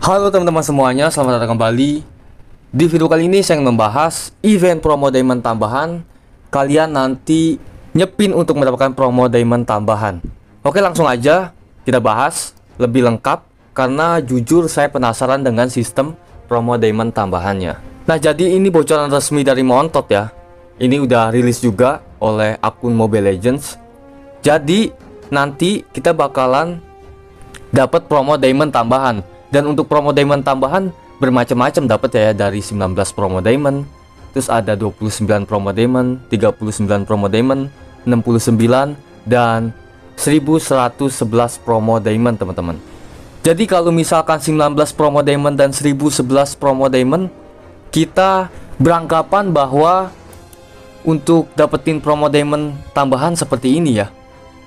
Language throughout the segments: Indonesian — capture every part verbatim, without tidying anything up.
Halo teman-teman semuanya, selamat datang kembali. Di video kali ini saya ingin membahas event promo diamond tambahan. Kalian nanti nyepin untuk mendapatkan promo diamond tambahan. Oke, langsung aja kita bahas lebih lengkap, karena jujur saya penasaran dengan sistem promo diamond tambahannya. Nah, jadi ini bocoran resmi dari Montot ya. Ini udah rilis juga oleh akun Mobile Legends. Jadi nanti kita bakalan dapat promo diamond tambahan. Dan untuk promo diamond tambahan bermacam-macam dapat ya, dari sembilan belas promo diamond, terus ada dua puluh sembilan promo diamond, tiga puluh sembilan promo diamond, enam puluh sembilan, dan seribu seratus sebelas promo diamond teman-teman. Jadi kalau misalkan sembilan belas promo diamond dan seribu sebelas promo diamond, kita beranggapan bahwa untuk dapetin promo diamond tambahan seperti ini ya.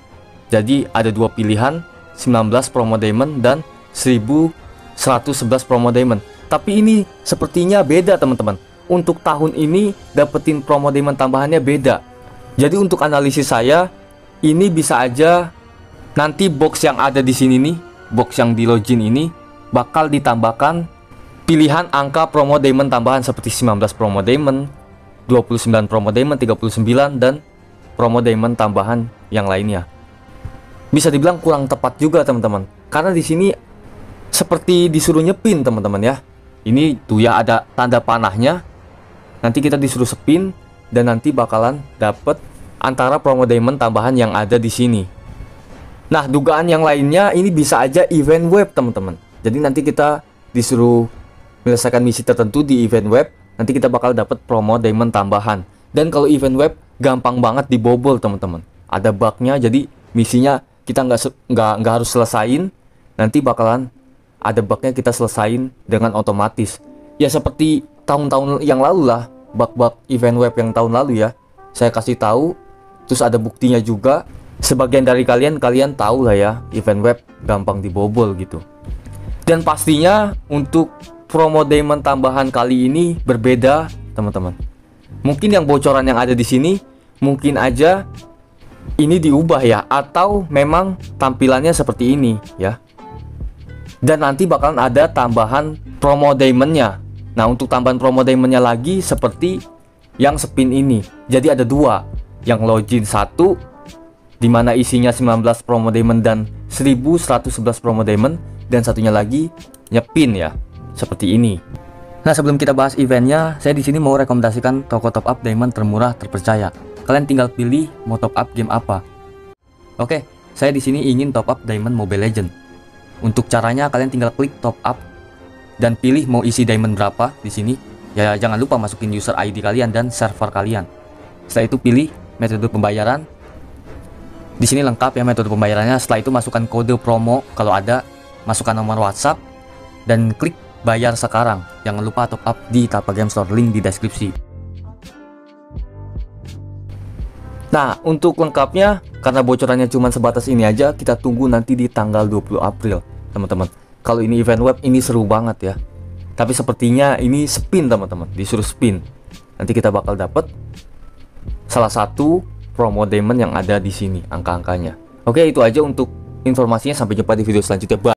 Jadi ada dua pilihan, sembilan belas promo diamond dan seribu seratus sebelas promo diamond. Tapi ini sepertinya beda teman-teman. Untuk tahun ini dapetin promo diamond tambahannya beda. Jadi untuk analisis saya, ini bisa aja nanti box yang ada di sini nih, box yang di login ini bakal ditambahkan pilihan angka promo diamond tambahan seperti sembilan belas promo diamond, dua puluh sembilan promo diamond, tiga puluh sembilan, dan promo diamond tambahan yang lainnya. Bisa dibilang kurang tepat juga teman-teman, karena di sini seperti disuruh nyepin teman-teman ya. Ini tuh ya, ada tanda panahnya. Nanti kita disuruh spin dan nanti bakalan dapet antara promo diamond tambahan yang ada di sini. Nah, dugaan yang lainnya ini bisa aja event web teman-teman. Jadi nanti kita disuruh menyelesaikan misi tertentu di event web, nanti kita bakal dapet promo diamond tambahan. Dan kalau event web gampang banget dibobol teman-teman. Ada bugnya, jadi misinya kita nggak nggak nggak harus selesain, nanti bakalan ada bugnya kita selesain dengan otomatis. Ya seperti tahun-tahun yang lalu lah, bug-bug event web yang tahun lalu ya. Saya kasih tahu, terus ada buktinya juga. Sebagian dari kalian kalian tahu lah ya, event web gampang dibobol gitu. Dan pastinya untuk promo diamond tambahan kali ini berbeda teman-teman. Mungkin yang bocoran yang ada di sini mungkin aja ini diubah ya, atau memang tampilannya seperti ini ya. Dan nanti bakalan ada tambahan promo diamondnya. Nah, untuk tambahan promo diamondnya lagi seperti yang spin ini. Jadi ada dua, yang login satu dimana isinya sembilan belas promo diamond dan seribu seratus sebelas promo diamond, dan satunya lagi nyepin ya, seperti ini. Nah, sebelum kita bahas eventnya, saya di sini mau rekomendasikan toko top up diamond termurah terpercaya. Kalian tinggal pilih mau top up game apa. Oke, saya di sini ingin top up diamond Mobile Legends. Untuk caranya kalian tinggal klik top up dan pilih mau isi diamond berapa di sini. Ya, jangan lupa masukin user I D kalian dan server kalian. Setelah itu pilih metode pembayaran. Di sini lengkap ya metode pembayarannya. Setelah itu masukkan kode promo kalau ada, masukkan nomor WhatsApp dan klik bayar sekarang. Jangan lupa top up di Tapa Game Store, link di deskripsi. Nah, untuk lengkapnya, karena bocorannya cuma sebatas ini aja, kita tunggu nanti di tanggal dua puluh April teman-teman. Kalau ini event web ini seru banget ya. Tapi sepertinya ini spin teman-teman, disuruh spin. Nanti kita bakal dapet salah satu promo diamond yang ada di sini, angka-angkanya. Oke, itu aja untuk informasinya, sampai jumpa di video selanjutnya. Bye.